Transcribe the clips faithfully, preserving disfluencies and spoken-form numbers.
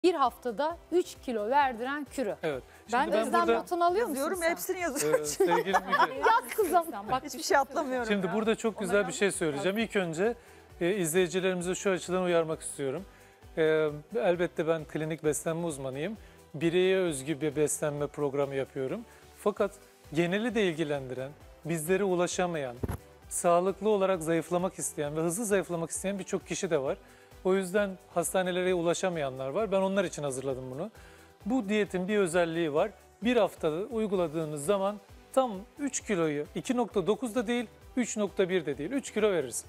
bir haftada üç kilo verdiren kürü. Evet. Ben, Şimdi ben Özlem burada notunu alıyor musun Yazıyorum, sen? hepsini e, yazıyorum. sevgili Müge, Yaz kızım. Bak, Hiçbir şey atlamıyorum. şimdi ya. burada çok güzel bir şey söyleyeceğim. İlk önce e, izleyicilerimizi şu açıdan uyarmak istiyorum. E, elbette ben klinik beslenme uzmanıyım. Bireye özgü bir beslenme programı yapıyorum. Fakat geneli de ilgilendiren, bizlere ulaşamayan, sağlıklı olarak zayıflamak isteyen ve hızlı zayıflamak isteyen birçok kişi de var. O yüzden hastanelere ulaşamayanlar var. Ben onlar için hazırladım bunu. Bu diyetin bir özelliği var. Bir haftada uyguladığınız zaman tam üç kiloyu iki nokta dokuzda değil, üç nokta birde değil, üç kilo verirsin.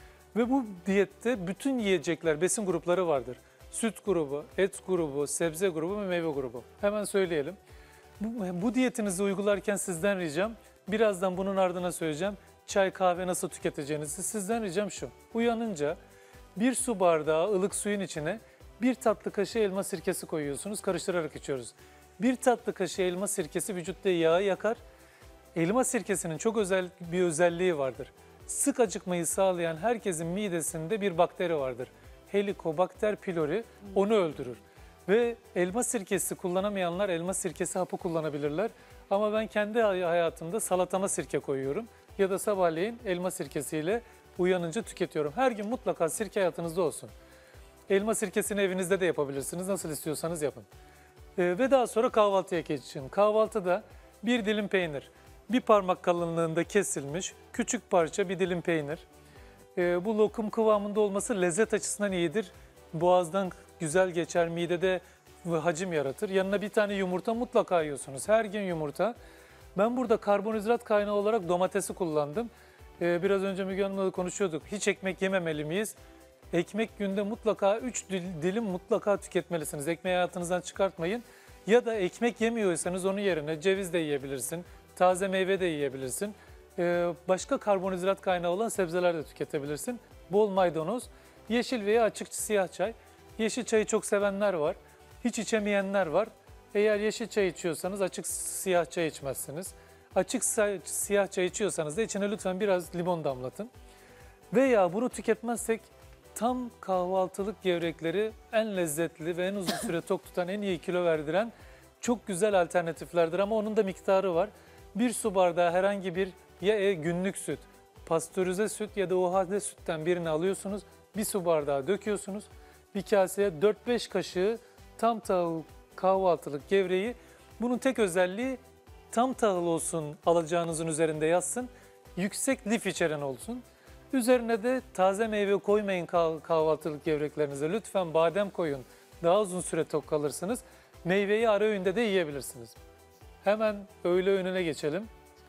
Ve bu diyette bütün yiyecekler, besin grupları vardır. Süt grubu, et grubu, sebze grubu ve meyve grubu. Hemen söyleyelim. Bu, bu diyetinizi uygularken sizden ricam, birazdan bunun ardına söyleyeceğim. Çay, kahve nasıl tüketeceğinizi sizden ricam şu. Uyanınca bir su bardağı ılık suyun içine bir tatlı kaşığı elma sirkesi koyuyorsunuz, karıştırarak içiyoruz. Bir tatlı kaşığı elma sirkesi vücutta yağı yakar. Elma sirkesinin çok özel bir özelliği vardır. Sık acıkmayı sağlayan herkesin midesinde bir bakteri vardır. Helicobacter pylori onu öldürür. Ve elma sirkesi kullanamayanlar elma sirkesi hapı kullanabilirler. Ama ben kendi hayatımda salatama sirke koyuyorum. Ya da sabahleyin elma sirkesiyle uyanınca tüketiyorum. Her gün mutlaka sirke hayatınızda olsun. Elma sirkesini evinizde de yapabilirsiniz. Nasıl istiyorsanız yapın. Ee, ve daha sonra kahvaltıya geçin. Kahvaltıda bir dilim peynir, bir parmak kalınlığında kesilmiş küçük parça bir dilim peynir. Ee, bu lokum kıvamında olması lezzet açısından iyidir. Boğazdan güzel geçer, midede hacim yaratır. Yanına bir tane yumurta mutlaka yiyorsunuz. Her gün yumurta. Ben burada karbonhidrat kaynağı olarak domatesi kullandım. Ee, biraz önce Müge Hanım'la konuşuyorduk. Hiç ekmek yememeli miyiz? Ekmek günde mutlaka üç dilim mutlaka tüketmelisiniz. Ekmeği hayatınızdan çıkartmayın. Ya da ekmek yemiyorsanız onun yerine ceviz de yiyebilirsin. Taze meyve de yiyebilirsin. Ee, başka karbonhidrat kaynağı olan sebzeler de tüketebilirsin. Bol maydanoz, yeşil veya açık siyah çay. Yeşil çayı çok sevenler var. Hiç içemeyenler var. Eğer yeşil çay içiyorsanız açık siyah çay içmezsiniz. Açık siyah çay içiyorsanız da içine lütfen biraz limon damlatın. Veya bunu tüketmezsek tam kahvaltılık gevrekleri en lezzetli ve en uzun süre tok tutan, en iyi kilo verdiren çok güzel alternatiflerdir. Ama onun da miktarı var. Bir su bardağı herhangi bir ya günlük süt, pastörize süt ya da O H D sütten birini alıyorsunuz. Bir su bardağı döküyorsunuz. Bir kaseye dört beş kaşığı tam tahıl kahvaltılık gevreği. Bunun tek özelliği tam tahıl olsun, alacağınızın üzerinde yazsın. Yüksek lif içeren olsun. Üzerine de taze meyve koymayın kahvaltılık gevreklerinize. Lütfen badem koyun. Daha uzun süre tok kalırsınız. Meyveyi ara öğünde de yiyebilirsiniz. Hemen öğle öğününe geçelim.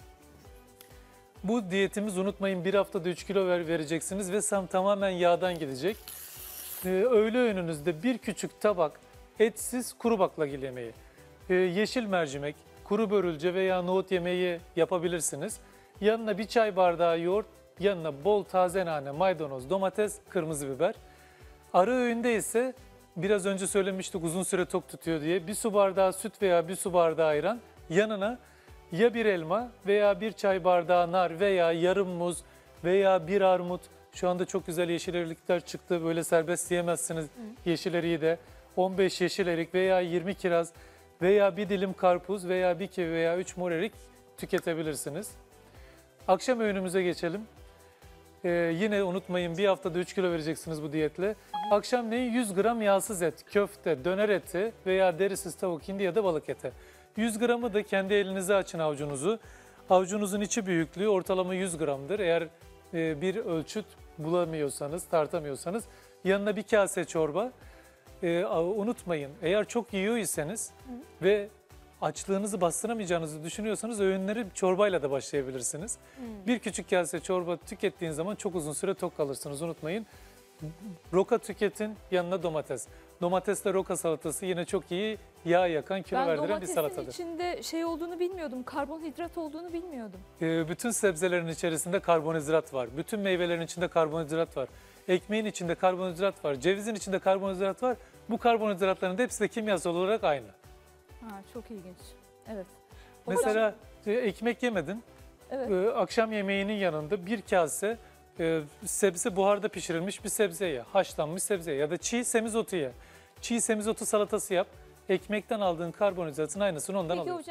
Bu diyetimiz, unutmayın, bir haftada üç kilo ver, vereceksiniz ve sam tamamen yağdan gidecek. Ee, öğle öğününüzde bir küçük tabak etsiz kuru baklagil yemeği, ee, yeşil mercimek, kuru börülce veya nohut yemeği yapabilirsiniz. Yanına bir çay bardağı yoğurt, yanına bol taze nane, maydanoz, domates, kırmızı biber. Ara öğünde ise biraz önce söylemiştik uzun süre tok tutuyor diye bir su bardağı süt veya bir su bardağı ayran, yanına ya bir elma veya bir çay bardağı nar veya yarım muz veya bir armut. Şu anda çok güzel yeşil erikler çıktı. Böyle serbest yiyemezsiniz yeşil eriği de. on beş yeşil erik veya yirmi kiraz veya bir dilim karpuz veya bir kivi veya üç mor erik tüketebilirsiniz. Akşam öğünümüze geçelim. Ee, yine unutmayın, bir haftada üç kilo vereceksiniz bu diyetle. Akşamleyin yüz gram yağsız et, köfte, döner eti veya derisiz tavuk, hindi ya da balık eti. yüz gramı da kendi elinize açın avucunuzu. Avucunuzun içi büyüklüğü ortalama yüz gramdır. Eğer e, bir ölçüt bulamıyorsanız, tartamıyorsanız yanına bir kase çorba. E, unutmayın, eğer çok yiyor iseniz ve açlığınızı bastıramayacağınızı düşünüyorsanız öğünleri çorbayla da başlayabilirsiniz. Hmm. Bir küçük kase çorba tükettiğiniz zaman çok uzun süre tok kalırsınız, unutmayın. Roka tüketin, yanına domates. Domatesle roka salatası yine çok iyi yağ yakan, kilo ben verdiren bir salatadır. Ben domatesin içinde şey olduğunu bilmiyordum, karbonhidrat olduğunu bilmiyordum. Ee, bütün sebzelerin içerisinde karbonhidrat var. Bütün meyvelerin içinde karbonhidrat var. Ekmeğin içinde karbonhidrat var. Cevizin içinde karbonhidrat var. Bu karbonhidratların da hepsi de kimyasal olarak aynı. Ha, çok ilginç. Evet. Mesela e, ekmek yemedin. Evet. E, akşam yemeğinin yanında bir kase e, sebze, buharda pişirilmiş bir sebze ye. Haşlanmış sebze ye ya da çiğ semizotu ye. Çiğ semizotu salatası yap. Ekmekten aldığın karbonhidratın aynısını ondan Peki alıyorsun.